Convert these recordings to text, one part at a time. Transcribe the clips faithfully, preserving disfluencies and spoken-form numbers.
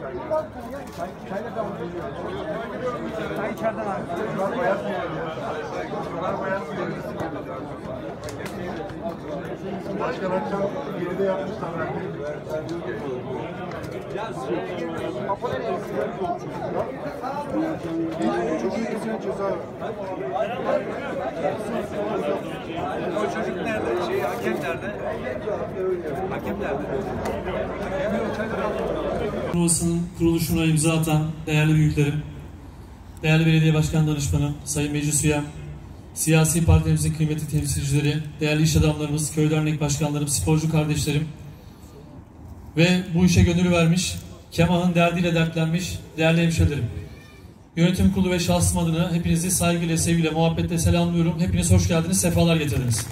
Çayla devam ediyor. Çay içeriden abi. Bunlar bayat mı geliyor? Bunlar bayat mı geliyor? Başkan akşam geride yapmışlar. Papa nereye gidiyor? Çok iyi kesin ceza var. O çocuk nerede? Şey, hakem nerede? Hakem nerede? Turnuvasının kuruluşuna imza atan değerli büyüklerim, değerli belediye başkan danışmanım, sayın meclis üyem, siyasi partilerimizin kıymetli temsilcileri, değerli iş adamlarımız, köy dernek başkanlarım, sporcu kardeşlerim ve bu işe gönül vermiş, Kemah'ın derdiyle dertlenmiş değerli hemşehrilerim. Yönetim kurulu ve şahsım adına hepinizi saygıyla, sevgiyle, muhabbetle selamlıyorum. Hepiniz hoş geldiniz, sefalar getirdiniz.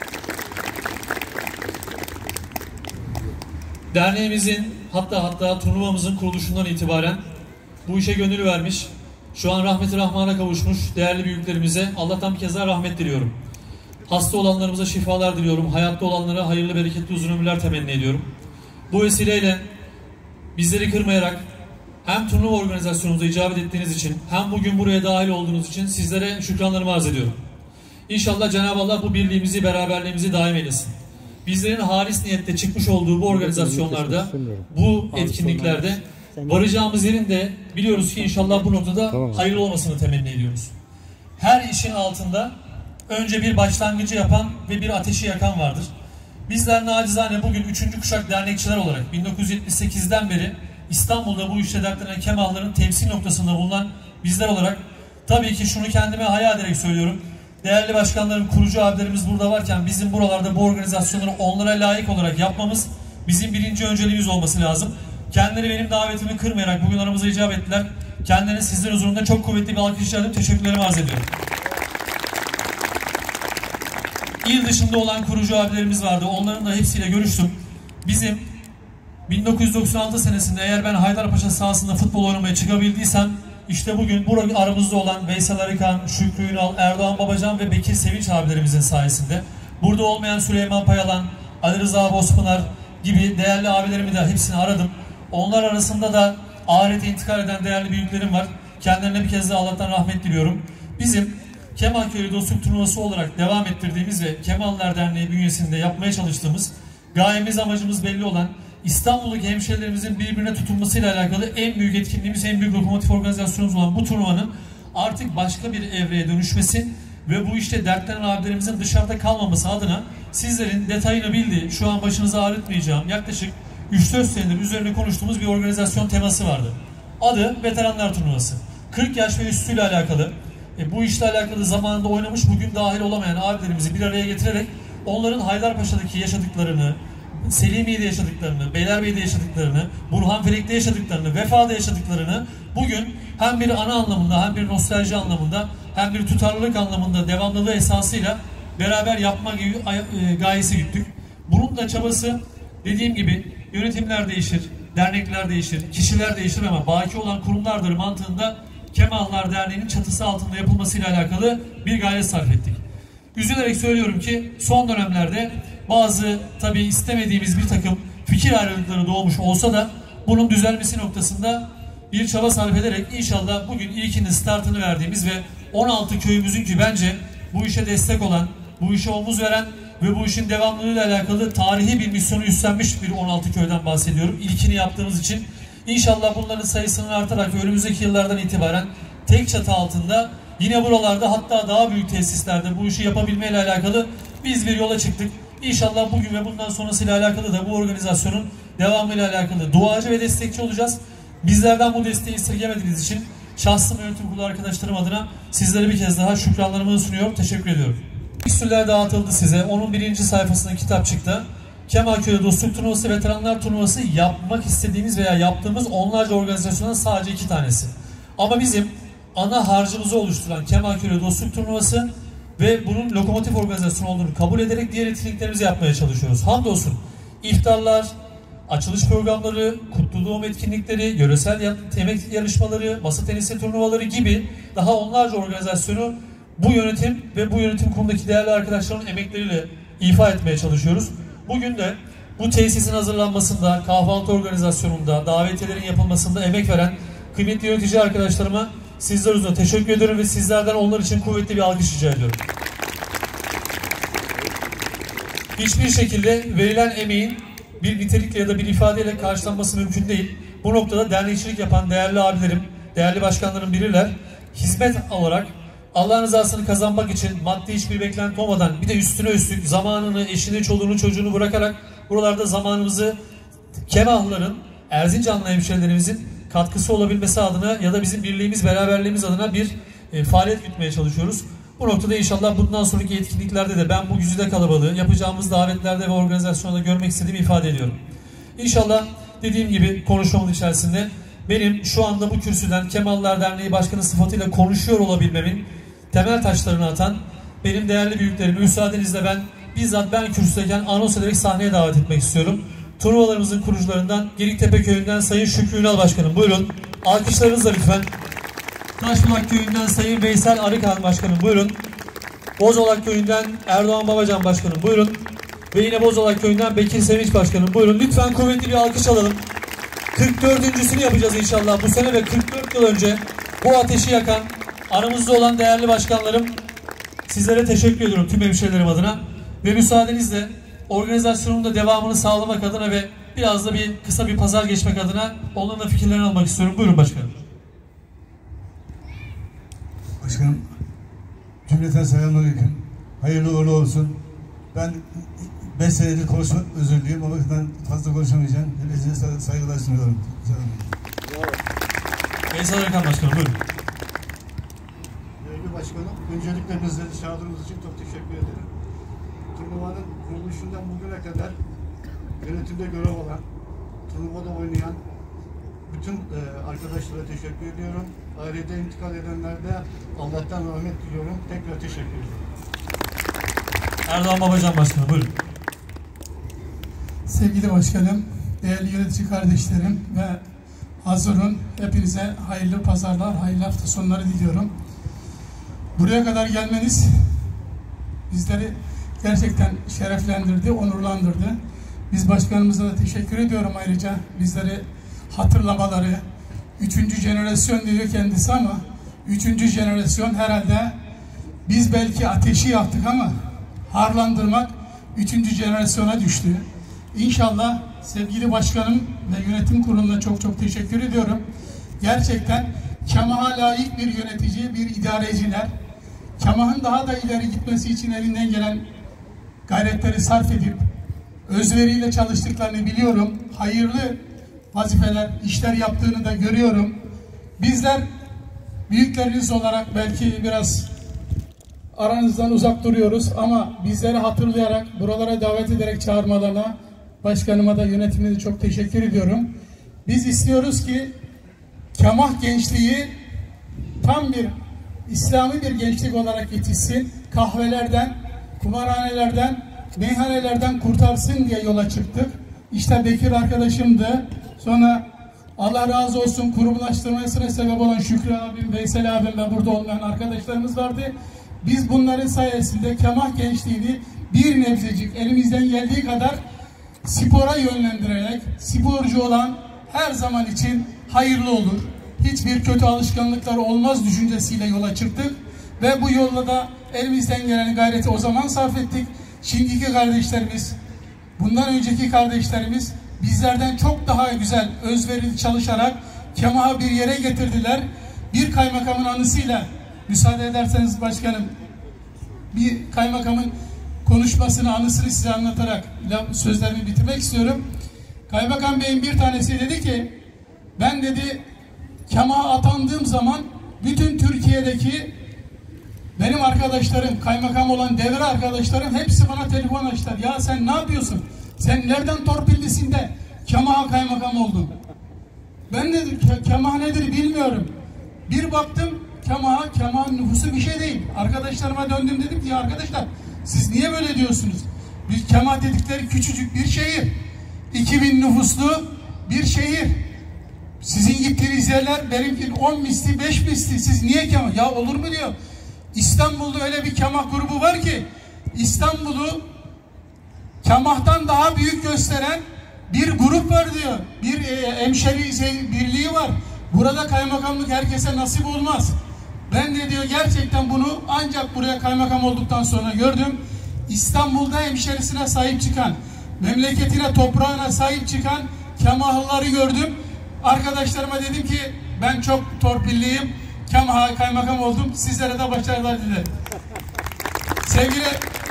Derneğimizin hatta hatta turnuvamızın kuruluşundan itibaren bu işe gönül vermiş, şu an rahmeti rahmana kavuşmuş değerli büyüklerimize Allah'tan bir kez daha rahmet diliyorum. Hasta olanlarımıza şifalar diliyorum. Hayatta olanlara hayırlı, bereketli, uzun ömürler temenni ediyorum. Bu vesileyle bizleri kırmayarak hem turnuva organizasyonumuza icabet ettiğiniz için hem bugün buraya dahil olduğunuz için sizlere şükranlarımı arz ediyorum. İnşallah Cenab-ı Allah bu birliğimizi, beraberliğimizi daim eylesin. Bizlerin halis niyette çıkmış olduğu bu organizasyonlarda, bu etkinliklerde varacağımız yerin de biliyoruz ki inşallah bu noktada hayırlı olmasını temenni ediyoruz. Her işin altında önce bir başlangıcı yapan ve bir ateşi yakan vardır. Bizler nacizane bugün üçüncü kuşak dernekçiler olarak bin dokuz yüz yetmiş sekizden beri İstanbul'da bu işte dertlenen Kemahlıların temsil noktasında bulunan bizler olarak tabii ki şunu kendime hayal ederek söylüyorum. Değerli başkanlarım, kurucu abilerimiz burada varken bizim buralarda bu organizasyonları onlara layık olarak yapmamız bizim birinci önceliğimiz olması lazım. Kendileri benim davetimi kırmayarak bugün aramıza icap ettiler. Kendilerine sizler huzurunda çok kuvvetli bir alkış rica edip teşekkürlerimi arz ediyorum. İl dışında olan kurucu abilerimiz vardı. Onların da hepsiyle görüştüm. Bizim bin dokuz yüz doksan altı senesinde eğer ben Haydarpaşa sahasında futbol oynamaya çıkabildiysem işte bugün burada aramızda olan Veysel Arıkan, Şükrü Ünal, Erdoğan Babacan ve Bekir Sevinç abilerimizin sayesinde, burada olmayan Süleyman Payalan, Ali Rıza Bozpınar gibi değerli abilerimi de hepsini aradım. Onlar arasında da ahirete intikal eden değerli büyüklerim var. Kendilerine bir kez daha Allah'tan rahmet diliyorum. Bizim Kemalköy Dostluk Turnuvası olarak devam ettirdiğimiz ve Kemallılar Derneği bünyesinde yapmaya çalıştığımız, gayemiz, amacımız belli olan İstanbul'daki hemşehrilerimizin birbirine tutunmasıyla alakalı en büyük etkinliğimiz, en büyük lokomotif organizasyonumuz olan bu turnuvanın artık başka bir evreye dönüşmesi ve bu işte dertlenen abilerimizin dışarıda kalmaması adına sizlerin detayını bildiği, şu an başınızı ağrıtmayacağım, yaklaşık üç dört senedir üzerine konuştuğumuz bir organizasyon teması vardı. Adı Veteranlar Turnuvası. kırk yaş ve üstüyle alakalı, e, bu işle alakalı zamanında oynamış, bugün dahil olamayan abilerimizi bir araya getirerek onların Haydarpaşa'daki yaşadıklarını, Selimiye'de yaşadıklarını, Beylerbeyi'de yaşadıklarını, Burhanfelek'te yaşadıklarını, Vefa'da yaşadıklarını bugün hem bir ana anlamında, hem bir nostalji anlamında, hem bir tutarlılık anlamında devamlılığı esasıyla beraber yapma gibi gayesi güttük. Bunun da çabası, dediğim gibi, yönetimler değişir, dernekler değişir, kişiler değişir ama baki olan kurumlardır mantığında Kemallılar Derneği'nin çatısı altında yapılmasıyla alakalı bir gayret sarf ettik. Üzülerek söylüyorum ki son dönemlerde bazı tabii istemediğimiz bir takım fikir ayrılıkları doğmuş olsa da bunun düzelmesi noktasında bir çaba sarf ederek inşallah bugün ilkinin startını verdiğimiz ve on altı köyümüzün ki bence bu işe destek olan, bu işe omuz veren ve bu işin devamlılığıyla alakalı tarihi bir misyonu üstlenmiş bir on altı köyden bahsediyorum. İlkini yaptığımız için inşallah bunların sayısının artarak ve önümüzdeki yıllardan itibaren tek çatı altında yine buralarda hatta daha büyük tesislerde bu işi yapabilmeyle alakalı biz bir yola çıktık. İnşallah bugün ve bundan sonrasıyla alakalı da bu organizasyonun devamıyla alakalı duacı ve destekçi olacağız. Bizlerden bu desteği esirgemediğiniz için şahsım yönetim kurulu arkadaşlarım adına sizlere bir kez daha şükranlarımı sunuyorum. Teşekkür ediyorum. Fikstürler dağıtıldı size. Onun birinci sayfasında kitap çıktı. Kemalköy Dostluk Turnuvası, Veteranlar Turnuvası yapmak istediğimiz veya yaptığımız onlarca organizasyondan sadece iki tanesi. Ama bizim ana harcımızı oluşturan Kemalköy Dostluk Turnuvası ve bunun lokomotif organizasyon olduğunu kabul ederek diğer etkinliklerimizi yapmaya çalışıyoruz. Hamdolsun iftarlar, açılış programları, kutlu doğum etkinlikleri, yöresel yemek yarışmaları, masa tenisi turnuvaları gibi daha onlarca organizasyonu bu yönetim ve bu yönetim kurumundaki değerli arkadaşların emekleriyle ifa etmeye çalışıyoruz. Bugün de bu tesisin hazırlanmasında, kahvaltı organizasyonunda, davetiyelerin yapılmasında emek veren kıymetli yönetici arkadaşlarıma sizler üzerine teşekkür ediyorum ve sizlerden onlar için kuvvetli bir alkış rica ediyorum. Hiçbir şekilde verilen emeğin bir nitelikle ya da bir ifadeyle karşılanması mümkün değil. Bu noktada dernekçilik yapan değerli abilerim, değerli başkanlarım bilirler. Hizmet olarak Allah'ın rızasını kazanmak için maddi hiçbir beklenti olmadan bir de üstüne üstlük zamanını, eşini, çoluğunu, çocuğunu bırakarak buralarda zamanımızı Kemahlıların, Erzincanlı hemşehrilerimizin katkısı olabilmesi adına ya da bizim birliğimiz, beraberliğimiz adına bir e, faaliyet gütmeye çalışıyoruz. Bu noktada inşallah bundan sonraki etkinliklerde de ben bu güzide kalabalığı yapacağımız davetlerde ve organizasyonda görmek istediğimi ifade ediyorum. İnşallah dediğim gibi konuşmamın içerisinde benim şu anda bu kürsüden Kemallılar Derneği Başkanı sıfatıyla konuşuyor olabilmemin temel taşlarını atan benim değerli büyüklerimi müsaadenizle ben bizzat ben kürsüdeyken anons ederek sahneye davet etmek istiyorum. Turnuvalarımızın kurucularından Geliktepe Köyü'nden Sayın Şükrü Ünal Başkanım buyurun. Alkışlarınızla lütfen. Taşbulak Köyü'nden Sayın Veysel Arıkan Başkanım buyurun. Bozolak Köyü'nden Erdoğan Babacan Başkanım buyurun. Ve yine Bozolak Köyü'nden Bekir Sevinç Başkanım buyurun. Lütfen kuvvetli bir alkış alalım. kırk dördüncüsünü yapacağız inşallah bu sene ve kırk dört yıl önce bu ateşi yakan aramızda olan değerli başkanlarım, sizlere teşekkür ediyorum tüm hemşehrilerim adına. Ve müsaadenizle organizasyonun da devamını sağlamak adına ve biraz da bir kısa bir pazar geçmek adına onların da fikirlerini almak istiyorum. Buyurun başkanım. Başkanım, cümleten selamünaleyküm. Hayırlı uğurlu olsun. Ben beş senedir konuşmak özürlüyüm. O yüzden fazla konuşamayacağım. Hepinize saygılar sunuyorum. Veysel Arıkan Başkanım buyurun. Değerli Başkanım, öncelikle bizleri çağırdığınız için çok teşekkür ederim. Turnuvanın kuruluşundan bugüne kadar yönetimde görev alan, turnuvada oynayan bütün e, arkadaşlara teşekkür ediyorum. Ailede intikal edenlerde Allah'tan rahmet diliyorum. Tekrar teşekkür ederim. Erdoğan Babacan Başkanım buyurun. Sevgili başkanım, değerli yönetici kardeşlerim ve hazırın hepinize hayırlı pazarlar, hayırlı hafta sonları diliyorum. Buraya kadar gelmeniz bizleri gerçekten şereflendirdi, onurlandırdı. Biz başkanımıza da teşekkür ediyorum ayrıca. Bizleri hatırlamaları, üçüncü jenerasyon diyor kendisi ama üçüncü jenerasyon herhalde biz belki ateşi yaktık ama harlandırmak üçüncü jenerasyona düştü. İnşallah sevgili başkanım ve yönetim kuruluna çok çok teşekkür ediyorum. Gerçekten Kemah'a layık bir yönetici, bir idareciler, Kemah'ın daha da ileri gitmesi için elinden gelen gayretleri sarf edip özveriyle çalıştıklarını biliyorum. Hayırlı vazifeler, işler yaptığını da görüyorum. Bizler büyükleriniz olarak belki biraz aranızdan uzak duruyoruz ama bizleri hatırlayarak, buralara davet ederek çağırmalarına başkanıma da yönetimine de çok teşekkür ediyorum. Biz istiyoruz ki Kemah gençliği tam bir İslami bir gençlik olarak yetişsin. Kahvelerden, kumarhanelerden, meyhanelerden kurtarsın diye yola çıktık. İşte Bekir arkadaşımdı. Sonra Allah razı olsun kurumlaştırmasına sebep olan Şükrü abim, Veysel abim ve burada olmayan arkadaşlarımız vardı. Biz bunların sayesinde Kemah gençliğini bir nebzecik elimizden geldiği kadar spora yönlendirerek sporcu olan her zaman için hayırlı olur. Hiçbir kötü alışkanlıkları olmaz düşüncesiyle yola çıktık. Ve bu yolda da elimizden gelen gayreti o zaman sarf ettik. Şimdiki kardeşlerimiz, bundan önceki kardeşlerimiz bizlerden çok daha güzel, özverili çalışarak Kemah'ı bir yere getirdiler. Bir kaymakamın anısıyla, müsaade ederseniz başkanım, bir kaymakamın konuşmasını, anısını size anlatarak sözlerimi bitirmek istiyorum. Kaymakam Bey'in bir tanesi dedi ki, ben dedi Kemah'a atandığım zaman bütün Türkiye'deki benim arkadaşlarım, kaymakam olan devre arkadaşlarım hepsi bana telefon açtılar. Ya sen ne yapıyorsun? Sen nereden torpillisin de Kemah'a kaymakam oldun? Ben de Kemah nedir bilmiyorum. Bir baktım Kemah'a, Kemah'ın nüfusu bir şey değil. Arkadaşlarıma döndüm, dedim ki ya arkadaşlar siz niye böyle diyorsunuz? Biz Kemah dedikleri küçücük bir şehir. iki bin nüfuslu bir şehir. Sizin gittiğiniz yerler benimki on misli, beş misli. Siz niye Kemah? Ya olur mu diyor. İstanbul'da öyle bir Kemah grubu var ki İstanbul'u Kemah'tan daha büyük gösteren bir grup var diyor. Bir e, hemşeri şey, birliği var. Burada kaymakamlık herkese nasip olmaz. Ben de diyor gerçekten bunu ancak buraya kaymakam olduktan sonra gördüm. İstanbul'da hemşerisine sahip çıkan, memleketine, toprağına sahip çıkan Kemahlıları gördüm. Arkadaşlarıma dedim ki ben çok torpilliyim. Kemah'a kaymakam oldum. Sizlere de başarılar dilerim. Sevgili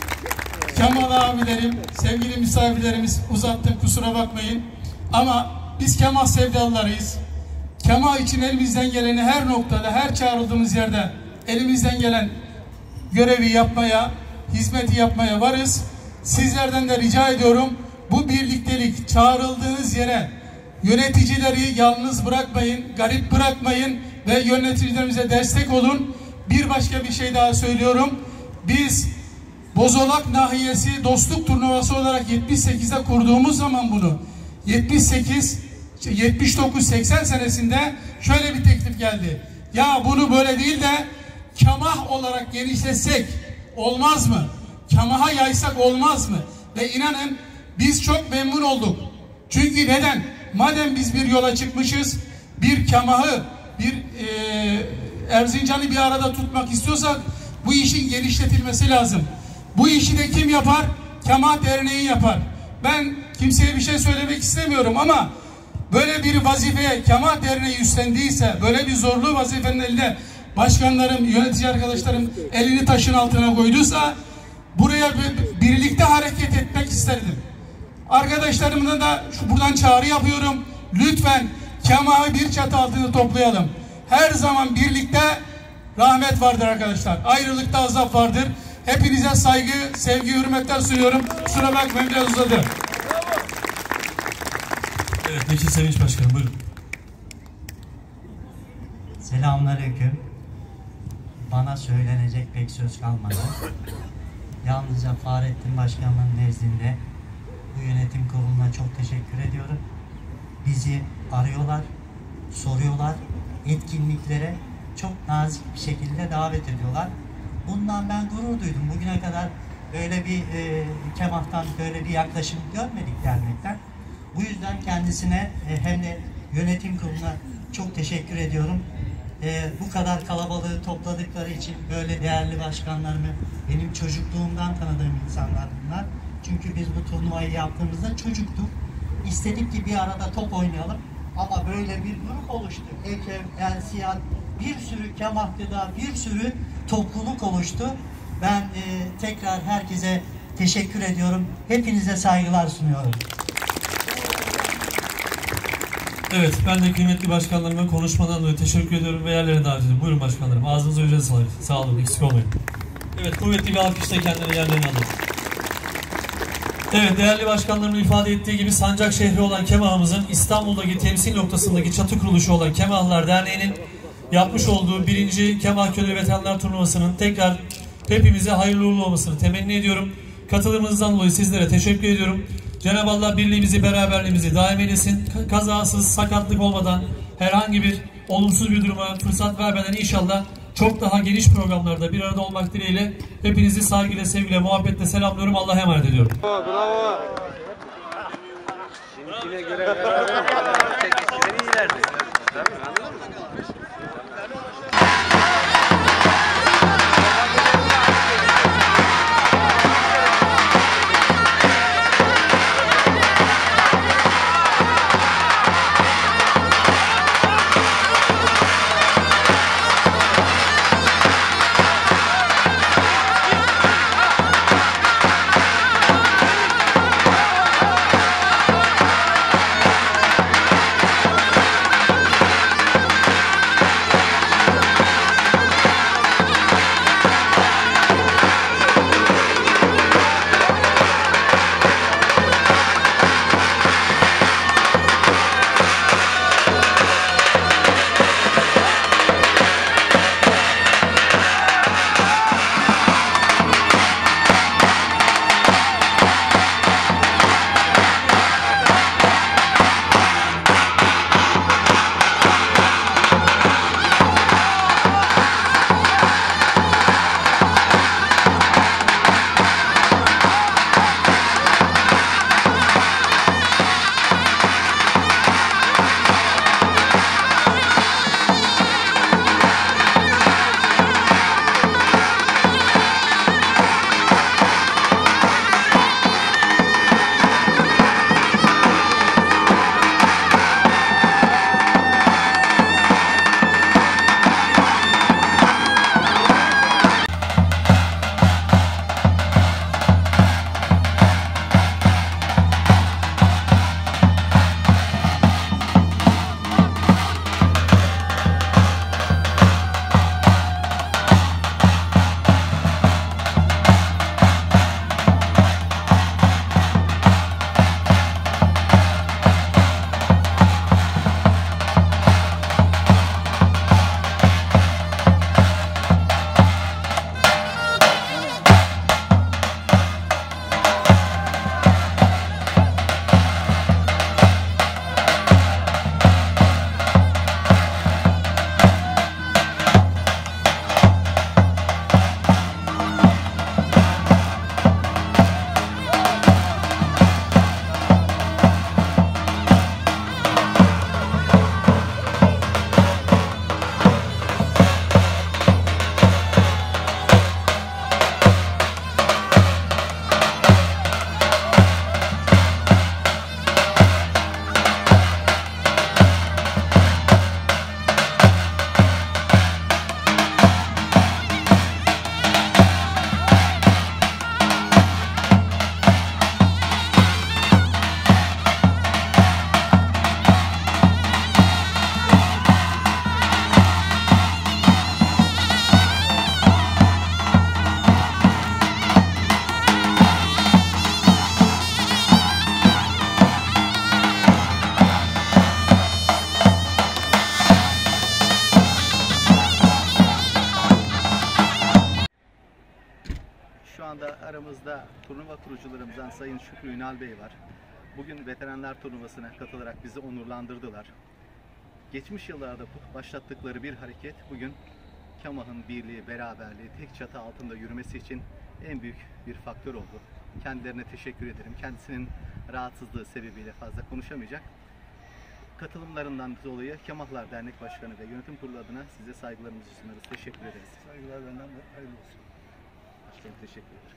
Kemal abilerim, sevgili misafirlerimiz, uzattım kusura bakmayın. Ama biz Kemah sevdalılarıyız. Kemah için elimizden geleni her noktada, her çağrıldığımız yerde elimizden gelen görevi yapmaya, hizmeti yapmaya varız. Sizlerden de rica ediyorum bu birliktelik, çağrıldığınız yere yöneticileri yalnız bırakmayın, garip bırakmayın ve yöneticilerimize destek olun. Bir başka bir şey daha söylüyorum. Biz Bozolak Nahiyesi Dostluk Turnuvası olarak yetmiş sekizde kurduğumuz zaman bunu yetmiş sekiz, yetmiş dokuz seksen senesinde şöyle bir teklif geldi. Ya bunu böyle değil de Kemah olarak genişletsek olmaz mı? Kemah'a yaysak olmaz mı? Ve inanın biz çok memnun olduk. Çünkü neden? Madem biz bir yola çıkmışız, bir Kemah'ı, bir e, Erzincan'ı bir arada tutmak istiyorsak bu işin genişletilmesi lazım. Bu işi de kim yapar? Kemah Derneği yapar. Ben kimseye bir şey söylemek istemiyorum ama böyle bir vazifeye Kemah Derneği üstlendiyse, böyle bir zorlu vazifenin elinde başkanlarım, yönetici arkadaşlarım elini taşın altına koyduysa buraya birlikte hareket etmek isterdim. Arkadaşlarımla da şu buradan çağrı yapıyorum. Lütfen Kemah'ı bir çatı altında toplayalım. Her zaman birlikte rahmet vardır arkadaşlar. Ayrılıkta azap vardır. Hepinize saygı, sevgi, hürmetler sunuyorum. Kusura bakmayın biraz uzadı. Evet, Bekir Sevinç Başkanım buyurun. Selamünaleyküm. Bana söylenecek pek söz kalmadı. Yalnızca Fahrettin Başkan'ın nezdinde bu yönetim kuruluna çok teşekkür ediyorum. Bizi arıyorlar, soruyorlar, etkinliklere çok nazik bir şekilde davet ediyorlar. Bundan ben gurur duydum. Bugüne kadar böyle bir e, Kemah'tan böyle bir yaklaşım görmedik dernekten. Bu yüzden kendisine e, hem de yönetim kuruluna çok teşekkür ediyorum. E, bu kadar kalabalığı topladıkları için böyle değerli başkanlarımı, benim çocukluğumdan tanıdığım insanlar bunlar. Çünkü biz bu turnuvayı yaptığımızda çocuktuk. İstedik ki bir arada top oynayalım. Ama böyle bir grup oluştu. Ekem, Elsiyat, bir sürü Kemah'ta bir sürü topluluk oluştu. Ben e, tekrar herkese teşekkür ediyorum. Hepinize saygılar sunuyorum. Evet, ben de kıymetli başkanlarıma konuşmadan dolayı teşekkür ediyorum ve yerlerine davet ediyorum. Buyurun başkanlarım, ağzınıza yüzünüze sağlık. Sağ olun, eksik olmayın. Evet, kuvvetli bir alkışla kendileri yerlerine alın. Evet, değerli başkanlarımın ifade ettiği gibi sancak şehri olan Kemah'ımızın İstanbul'daki temsil noktasındaki çatı kuruluşu olan Kemahlılar Derneği'nin yapmış olduğu birinci Kemah Köylü Veteranlar Turnuvası'nın tekrar hepimize hayırlı uğurlu olmasını temenni ediyorum. Katılımınızdan dolayı sizlere teşekkür ediyorum. Cenab-ı Allah birliğimizi, beraberliğimizi daim eylesin. Kazasız, sakatlık olmadan, herhangi bir olumsuz bir duruma fırsat vermeden inşallah çok daha geniş programlarda bir arada olmak dileğiyle hepinizi saygıyla, sevgiyle, muhabbetle selamlıyorum. Allah'a emanet ediyorum. Bravo, bravo. Şimdikine göre çekişleri iyilerdi. Tabii, anladın mı? aramızda turnuva kurucularımızdan Sayın Şükrü Ünal Bey var. Bugün veteranlar turnuvasına katılarak bizi onurlandırdılar. Geçmiş yıllarda başlattıkları bir hareket bugün Kemah'ın birliği, beraberliği, tek çatı altında yürümesi için en büyük bir faktör oldu. Kendilerine teşekkür ederim. Kendisinin rahatsızlığı sebebiyle fazla konuşamayacak. Katılımlarından dolayı Kemahlar Dernek Başkanı ve Yönetim Kurulu adına size saygılarımızı sunarız. Teşekkür ederiz. Saygılar benden de hayırlı olsun. Başkanım teşekkür ederim.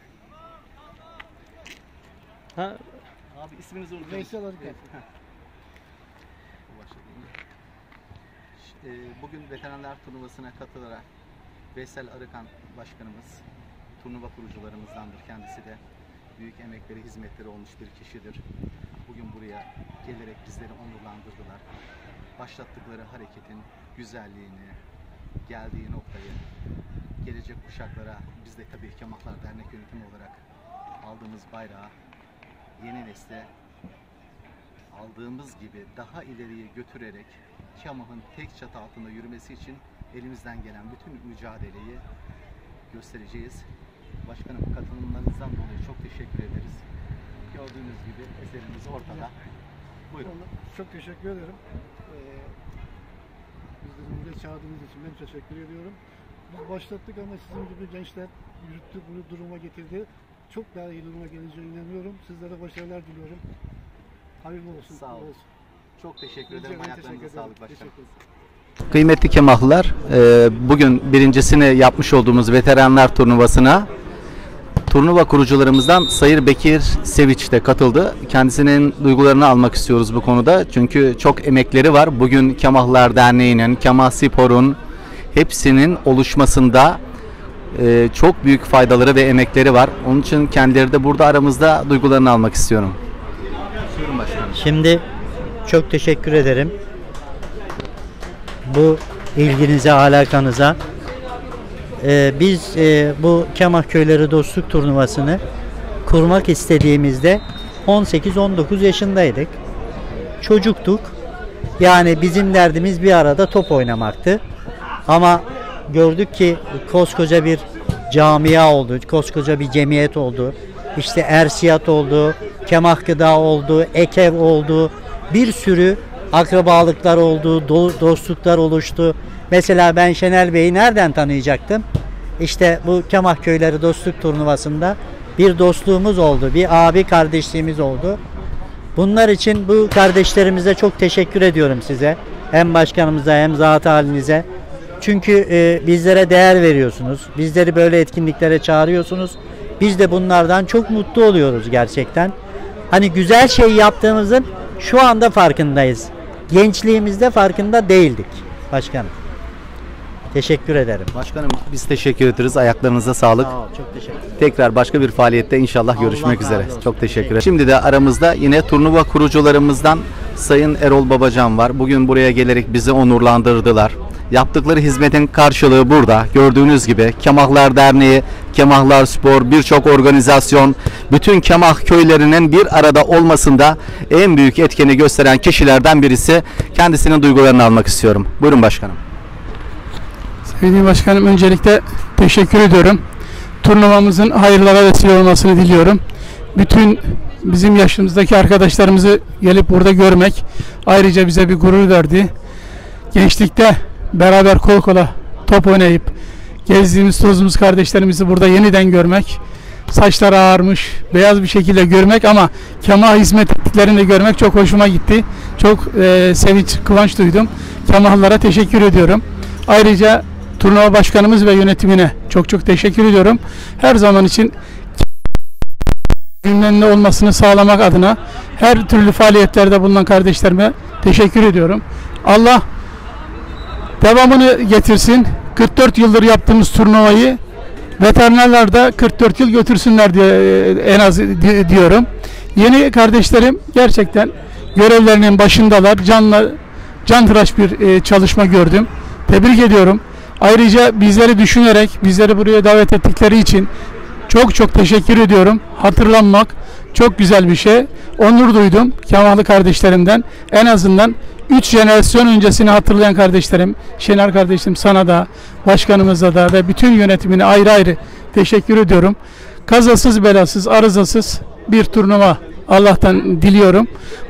Ha, Abi isminizi unutmayın. Veysel Arıkan. Evet, heh. Ee, Bugün veteranlar turnuvasına katılarak Veysel Arıkan Başkanımız, turnuva kurucularımızdandır. Kendisi de büyük emekleri, hizmetleri olmuş bir kişidir. Bugün buraya gelerek bizleri onurlandırdılar. Başlattıkları hareketin güzelliğini, geldiği noktayı gelecek kuşaklara, biz de tabii Kemahlar Dernek Yönetimi olarak aldığımız bayrağı yeni nesle aldığımız gibi daha ileriye götürerek Kemah'ın tek çatı altında yürümesi için elimizden gelen bütün mücadeleyi göstereceğiz. Başkanım, katılımlarınızdan dolayı çok teşekkür ederiz. Gördüğünüz gibi eserimiz ortada. Buyurun. Çok teşekkür ederim. Ee, bizleri buraya çağırdığınız için ben teşekkür ediyorum. Biz başlattık ama sizin gibi gençler yürüttü, bunu duruma getirdi. Çok daha iyi duruma geleceğine inanıyorum. Sizlere başarılar diliyorum. Hayırlı olsun. Sağ olun. olsun. Çok teşekkür Rica ederim. ederim, Ayaklarınıza teşekkür sağlık ederim. başkanım. Teşekkür ederim. Kıymetli Kemahlılar, bugün birincisini yapmış olduğumuz veteranlar turnuvasına turnuva kurucularımızdan Sayın Bekir Seviç de katıldı. Kendisinin duygularını almak istiyoruz bu konuda. Çünkü çok emekleri var. Bugün Kemahlar Derneği'nin, Kemah Spor'un hepsinin oluşmasında çok büyük faydaları ve emekleri var. Onun için kendileri de burada aramızda duygularını almak istiyorum. Buyurun başkanım. Şimdi çok teşekkür ederim. Bu ilginize, alakanıza. Ee, biz e, bu Kemah Köyleri Dostluk Turnuvası'nı kurmak istediğimizde on sekiz on dokuz yaşındaydık. Çocuktuk. Yani bizim derdimiz bir arada top oynamaktı. Ama gördük ki koskoca bir camia oldu, koskoca bir cemiyet oldu. İşte Ersiyat oldu, Kemah Gıda oldu, Ekev oldu. Bir sürü akrabalıklar oldu, dostluklar oluştu. Mesela ben Şenel Bey'i nereden tanıyacaktım? İşte bu Kemah Köyleri Dostluk Turnuvası'nda bir dostluğumuz oldu, bir abi kardeşliğimiz oldu. Bunlar için bu kardeşlerimize çok teşekkür ediyorum size. Hem başkanımıza hem zat halinize. Çünkü e, bizlere değer veriyorsunuz. Bizleri böyle etkinliklere çağırıyorsunuz. Biz de bunlardan çok mutlu oluyoruz gerçekten. Hani güzel şey yaptığımızın şu anda farkındayız. Gençliğimizde farkında değildik başkanım. Teşekkür ederim. Başkanım, biz teşekkür ederiz. Ayaklarınıza sağlık. Sağ ol, çok teşekkür ederim. Tekrar başka bir faaliyette inşallah Allah görüşmek razı üzere. olsun. Çok teşekkür ederim. Şimdi de aramızda yine turnuva kurucularımızdan Sayın Erol Babacan var. Bugün buraya gelerek bizi onurlandırdılar. Yaptıkları hizmetin karşılığı burada. Gördüğünüz gibi Kemahlar Derneği, Kemahlar Spor, birçok organizasyon, bütün Kemah köylerinin bir arada olmasında en büyük etkeni gösteren kişilerden birisi. Kendisinin duygularını almak istiyorum. Buyurun başkanım. Sevgili başkanım, öncelikle teşekkür ediyorum. Turnuvamızın hayırlara vesile olmasını diliyorum. Bütün bizim yaşımızdaki arkadaşlarımızı gelip burada görmek ayrıca bize bir gurur verdi. Gençlikte beraber kol kola top oynayıp gezdiğimiz tozumuz kardeşlerimizi burada yeniden görmek, saçları ağarmış, beyaz bir şekilde görmek ama Kemah'a hizmet ettiklerini de görmek çok hoşuma gitti. Çok e, sevinç, kıvanç duydum. Kemahlılara teşekkür ediyorum. Ayrıca turnuva başkanımız ve yönetimine çok çok teşekkür ediyorum. Her zaman için gündemde olmasını sağlamak adına her türlü faaliyetlerde bulunan kardeşlerime teşekkür ediyorum. Allah devamını getirsin. kırk dört yıldır yaptığımız turnuvayı veterinerler de kırk dört yıl götürsünler diye en az diyorum. Yeni kardeşlerim gerçekten görevlerinin başındalar. Canla cantıraş bir çalışma gördüm. Tebrik ediyorum. Ayrıca bizleri düşünerek, bizleri buraya davet ettikleri için çok çok teşekkür ediyorum. Hatırlanmak çok güzel bir şey. Onur duydum Kemahlı kardeşlerimden. En azından üç jenerasyon öncesini hatırlayan kardeşlerim, Şener kardeşim, sana da, başkanımıza da ve bütün yönetimine ayrı ayrı teşekkür ediyorum. kazasız belasız, arızasız bir turnuva Allah'tan diliyorum.